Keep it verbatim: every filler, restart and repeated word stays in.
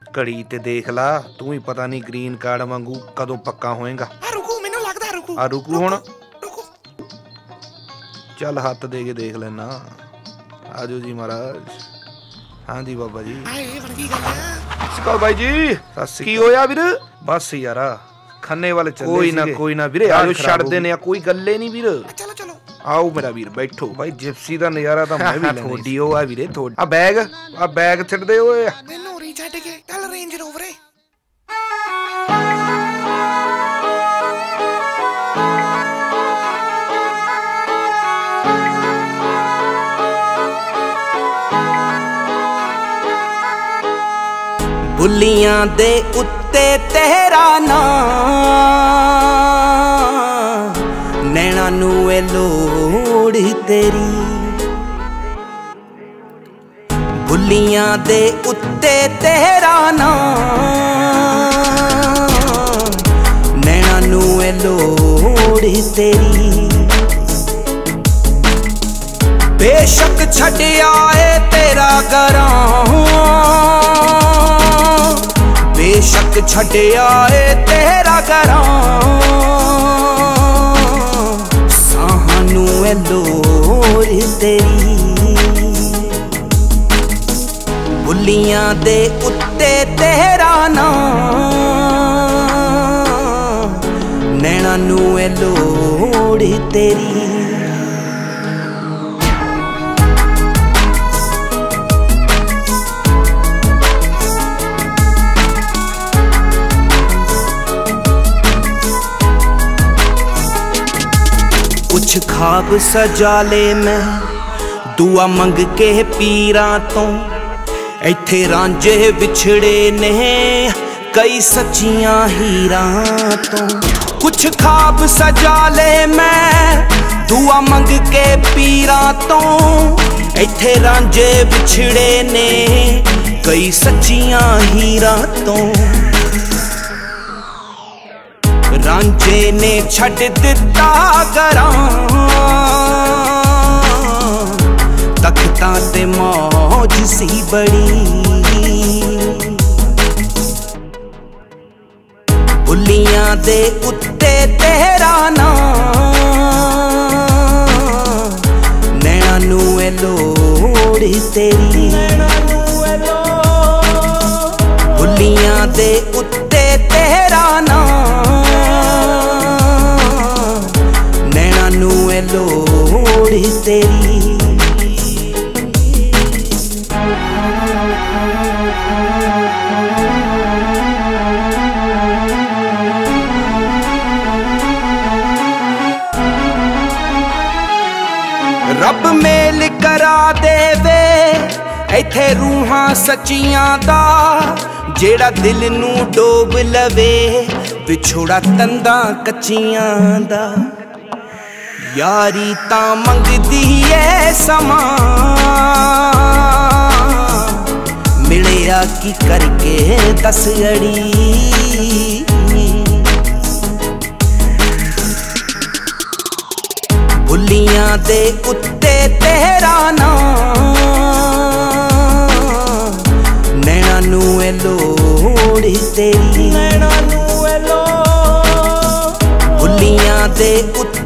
घड़ी ते देख ला तू ही पता नहीं ग्रीन कार्ड वांगू कदों पक्का होएगा। रुको मैनू लगदा रुको आ रुको हुण चल हाथ दे के देख लेना। आजो जी महाराज। हाँ जी बाबा जी सिकाल भाई जी की होया वीर बस यार खन्ने वाले चले कोई ना कोई ना वीरे आजो छड़ देने कोई गल्ले नहीं वीर। चलो चलो आओ मेरा वीर बैठो भाई जिप्सी दा नजारा तां मैं भी थोड़ी हो आ वीरे थोड़ी आ बैग आ बैग छड़ दे ओए मैनू री छड़ के चल रेंज रोवर है। बुलियां दे उत्ते तेरा नाम नैना नू ए लोड़ तेरी। बुलियां दे उत्ते तेरा नाम नैना नू ए लोड़ तेरी। बेशक छड्डिया ए तेरा घरां बेशक छड्डिया ए तेरा घरां सानू ए लोड़ तेरी। बुलियां दे उत्ते तेरा नाम नैना नू ए लोड़ तेरी। कुछ खाब सजा ले मैं दुआ मंग के पीरां तो इत्थे रांझे विछड़े ने कई सच्चियां हीरां तो। कुछ खाब सजा ले मैं दुआ मंग के पीरां तो इत्थे रांझे विछड़े ने कई सच्चियां हीरां तो। रांझे ने छड्ड दिता घरां तख्तां ते मौज सी बड़ी। बुलियां दे उत्ते तेरा नाम नैना नू ए लोड़ तेरी। बुलियां दे उत्ते तेरा नाम नैना नू ए लोड़ तेरी। रब मेल करा देवे इत्थे रूहां सच्चियां दा जेड़ा दिल नू डोब लवे विछोड़ा तंदां कच्चियां दा। यारी तां मंगदी ऐ समा मिलिया की करके दस अड़ी। बुलियां दे उत्ते तेरा नाम नैना नू ए लोड़ तेरी। बुलियां दे उत्ते